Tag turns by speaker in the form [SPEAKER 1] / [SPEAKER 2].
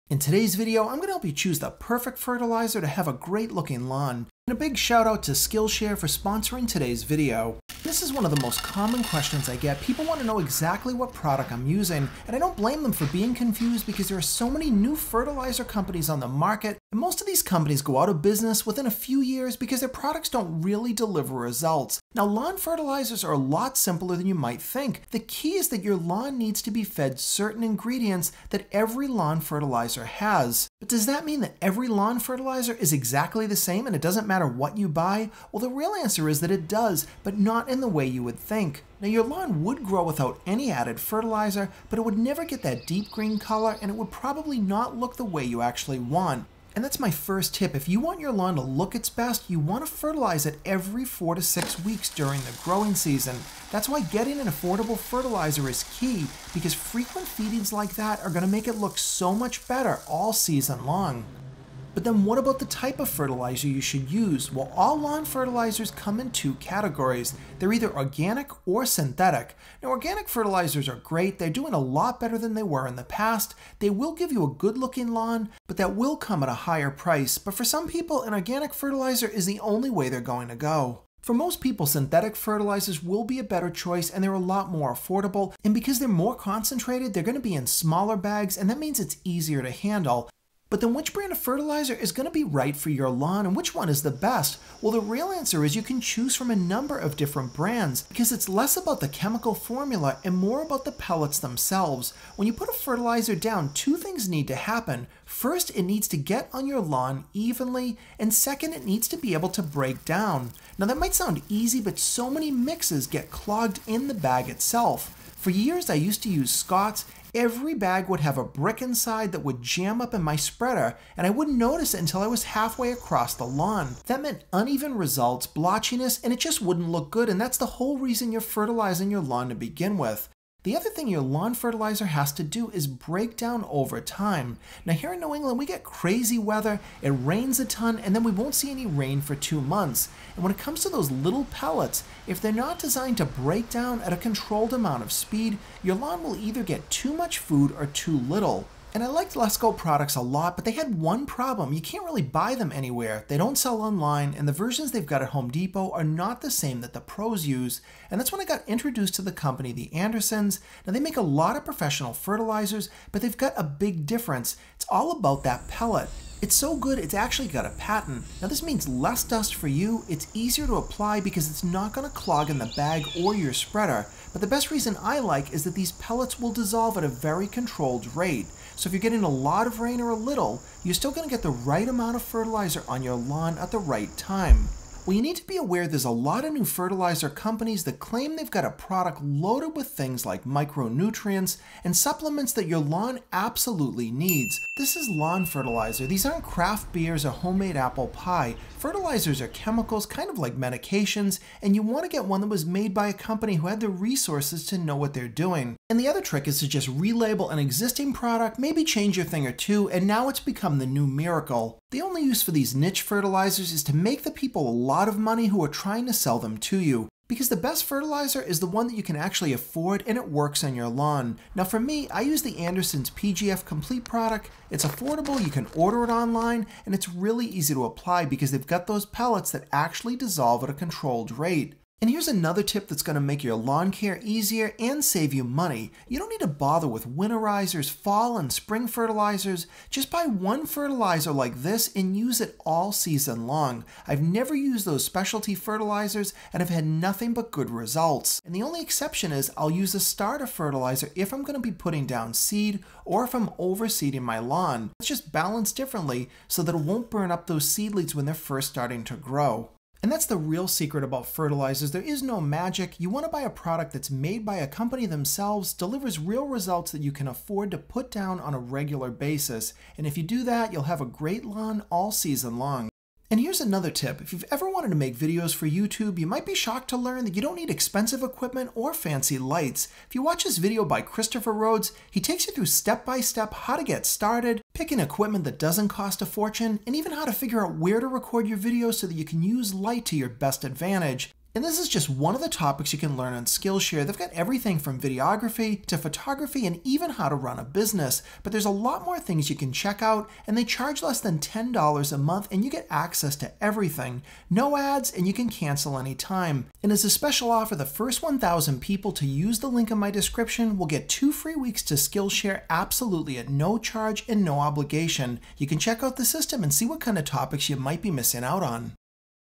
[SPEAKER 1] In today's video, I'm going to help you choose the perfect fertilizer to have a great looking lawn. And a big shout out to Skillshare for sponsoring today's video. This is one of the most common questions I get. People want to know exactly what product I'm using, and I don't blame them for being confused because there are so many new fertilizer companies on the market, and most of these companies go out of business within a few years because their products don't really deliver results. Now, lawn fertilizers are a lot simpler than you might think. The key is that your lawn needs to be fed certain ingredients that every lawn fertilizer has. But does that mean that every lawn fertilizer is exactly the same and it doesn't matter what you buy? Well, the real answer is that it does, but not in the way you would think. Now, your lawn would grow without any added fertilizer, but it would never get that deep green color and it would probably not look the way you actually want. And that's my first tip. If you want your lawn to look its best, you want to fertilize it every 4 to 6 weeks during the growing season. That's why getting an affordable fertilizer is key, because frequent feedings like that are going to make it look so much better all season long. But then what about the type of fertilizer you should use? Well, all lawn fertilizers come in 2 categories. They're either organic or synthetic. Now, organic fertilizers are great. They're doing a lot better than they were in the past. They will give you a good looking lawn, but that will come at a higher price. But for some people, an organic fertilizer is the only way they're going to go. For most people, synthetic fertilizers will be a better choice, and they're a lot more affordable. And because they're more concentrated, they're going to be in smaller bags, and that means it's easier to handle. But then which brand of fertilizer is going to be right for your lawn, and which one is the best? Well, the real answer is you can choose from a number of different brands, because it's less about the chemical formula and more about the pellets themselves. When you put a fertilizer down, 2 things need to happen. First, it needs to get on your lawn evenly, and second, it needs to be able to break down. Now, that might sound easy, but so many mixes get clogged in the bag itself. For years, I used to use Scott's. Every bag would have a brick inside that would jam up in my spreader, and I wouldn't notice it until I was halfway across the lawn. That meant uneven results, blotchiness, and it just wouldn't look good, and that's the whole reason you're fertilizing your lawn to begin with. The other thing your lawn fertilizer has to do is break down over time. Now, here in New England, we get crazy weather, it rains a ton, and then we won't see any rain for 2 months. And when it comes to those little pellets, if they're not designed to break down at a controlled amount of speed, your lawn will either get too much food or too little. And I liked Lesco products a lot, but they had one problem. You can't really buy them anywhere. They don't sell online, and the versions they've got at Home Depot are not the same that the pros use. And that's when I got introduced to the company, the Andersons. Now, they make a lot of professional fertilizers, but they've got a big difference. It's all about that pellet. It's so good, it's actually got a patent. Now, this means less dust for you, it's easier to apply because it's not going to clog in the bag or your spreader. But the best reason I like is that these pellets will dissolve at a very controlled rate. So if you're getting a lot of rain or a little, you're still going to get the right amount of fertilizer on your lawn at the right time. Well, you need to be aware there's a lot of new fertilizer companies that claim they've got a product loaded with things like micronutrients and supplements that your lawn absolutely needs. This is lawn fertilizer. These aren't craft beers or homemade apple pie. Fertilizers are chemicals, kind of like medications, and you want to get one that was made by a company who had the resources to know what they're doing. And the other trick is to just relabel an existing product, maybe change your thing or two, and now it's become the new miracle. The only use for these niche fertilizers is to make the people a lot of money who are trying to sell them to you. Because the best fertilizer is the one that you can actually afford and it works on your lawn. Now, for me, I use the Andersons PGF Complete product. It's affordable, you can order it online, and it's really easy to apply because they've got those pellets that actually dissolve at a controlled rate. And here's another tip that's going to make your lawn care easier and save you money. You don't need to bother with winterizers, fall and spring fertilizers. Just buy one fertilizer like this and use it all season long. I've never used those specialty fertilizers and I've had nothing but good results. And the only exception is I'll use a starter fertilizer if I'm going to be putting down seed or if I'm overseeding my lawn. It's just balanced differently so that it won't burn up those seedlings when they're first starting to grow. And that's the real secret about fertilizers. There is no magic. You want to buy a product that's made by a company themselves, delivers real results that you can afford to put down on a regular basis. And if you do that, you'll have a great lawn all season long. And here's another tip. If you've ever wanted to make videos for YouTube, you might be shocked to learn that you don't need expensive equipment or fancy lights. If you watch this video by Christopher Rhodes, he takes you through step-by-step how to get started, picking equipment that doesn't cost a fortune, and even how to figure out where to record your videos so that you can use light to your best advantage. And this is just one of the topics you can learn on Skillshare. They've got everything from videography to photography and even how to run a business. But there's a lot more things you can check out, and they charge less than $10 a month, and you get access to everything. No ads, and you can cancel anytime. And as a special offer, the first 1,000 people to use the link in my description will get 2 free weeks to Skillshare absolutely at no charge and no obligation. You can check out the system and see what kind of topics you might be missing out on.